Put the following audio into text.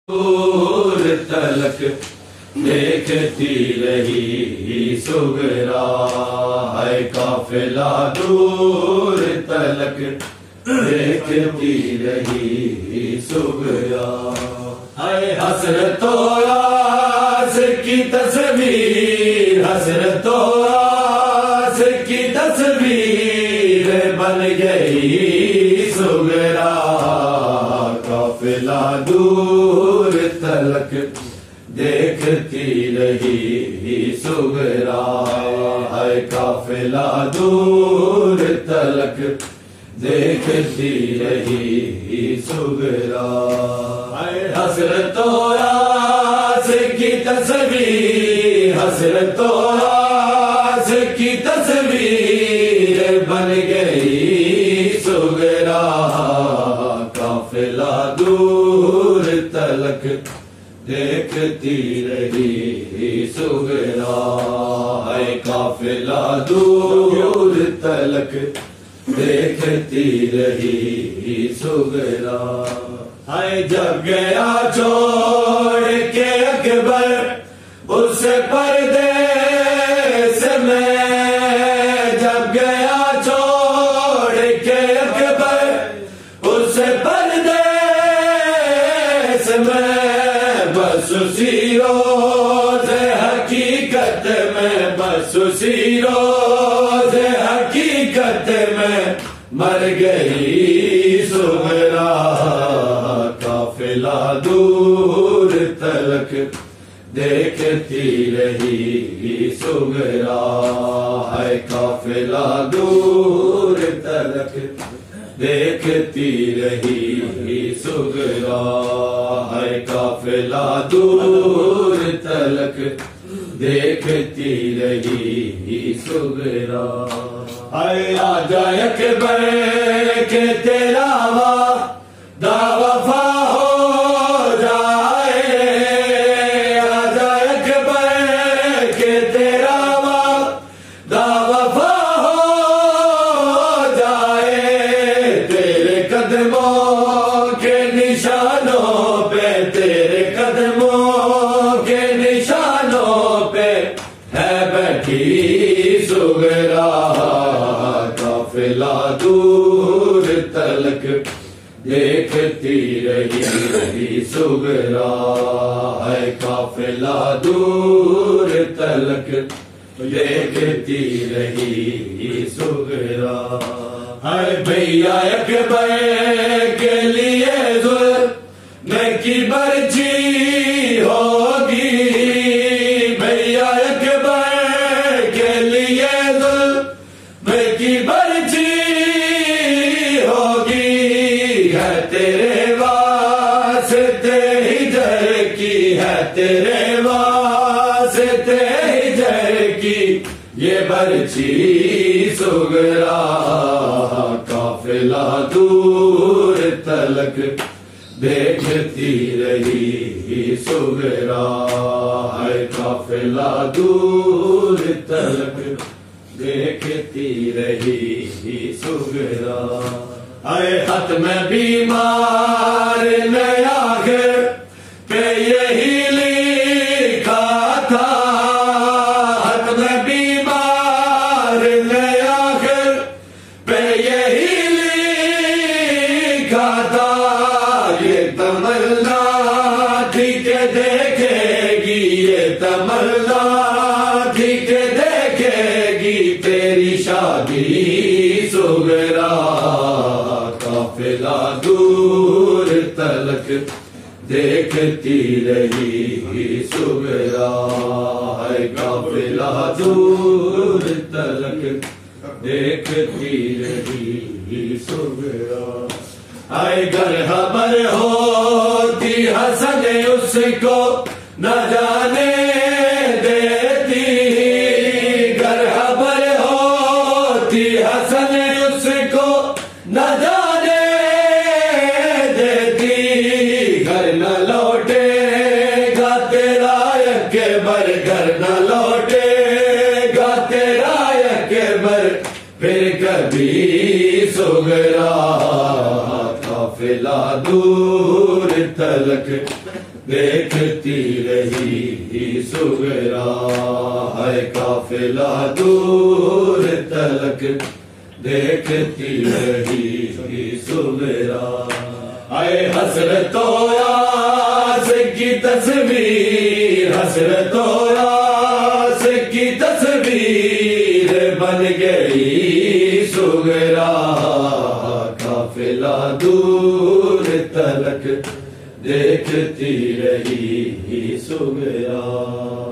دور تلک دیکھتی رہی سغرا ہے قافلہ دور تلک دیکھتی رہی سغرا ہے حسرت و آس کی تصویر حسرت و آس کی تصویر بن گئی سغرا قافلہ دور تلک دیکھتی رہی سغرا ہے قافلہ دور تلک دیکھتی رہی سغرا ہے حسرت و آس کی تصویر حسرت و آس کی تصویر بن گئی سغرا قافلہ دور تلک دیکھتی رہی سغرا ہے قافلہ دور تلک دیکھتی رہی سغرا ہے جب گیا چھوڑ کے اکبر اس پردیس میں جب گیا چھوڑ کے اکبر اس پردیس میں بس اسی روز حقیقت میں بس اسی روز حقیقت میں مر گئی سغرا قافلہ دور تلک دیکھتی رہی سغرا ہے قافلہ دور تلک دیکھتی رہی سغرا ہے قافلہ دور تلک دیکھتی رہی سغرا ہے آجا اکبر کہ تیرا وعدہ وفا ہو جائے آجا اکبر کہ تیرا وعدہ وفا ہو جائے تیرے قدموں کے نشانوں پہ تیرے قدموں کے نشانوں پہ ہے بیٹھی سغرا قافلہ دور تلک دیکھتی رہی سغرا ہے قافلہ دور تلک دیکھتی رہی سغرا ہے بھیا اکبر کے لیے ظلم کی برچی ہوگی بھیا اکبر کے لیے ظلم کی برچی ہوگی ہے تیرے واسطے ہجر کی ہے تیرے واسطے ہجر کی یہ برچی سغرا قافلہ دور تلک دیکھتی رہی سغرا ہے قافلہ دور تلک دیکھتی رہی سغرا ہے ختم بیمار میں آخر پہ یہی لکھا تھا ختم بیمار میں آخر پہ یہی لکھا تھا یہ تمنا تھی کہ دیکھے گی یہ تمنا تھی کہ دیکھے گی تیری شادی سغرا قافلہ دور تلک دیکھتی رہی سغرا ہے قافلہ دور تلک دیکھتی رہی سغرا ہے گر خبر ہوتی حسن اس کو نہ جانے دیتی گر خبر ہوتی حسن اس کو نہ جانے دیتی گھر نہ لوٹے گا تیرا اکبر گھر نہ لوٹے گا تیرا اکبر پھر کبھی سغرا قافلہ دور تلک دیکھتی رہی سغرا ہے قافلہ دور تلک دیکھتی رہی سغرا اے حسرت و یاس کی تصویر حسرت و یاس کی تصویر بن گئی سغرا قافلہ دور تلک دیکھتی رہی سغرا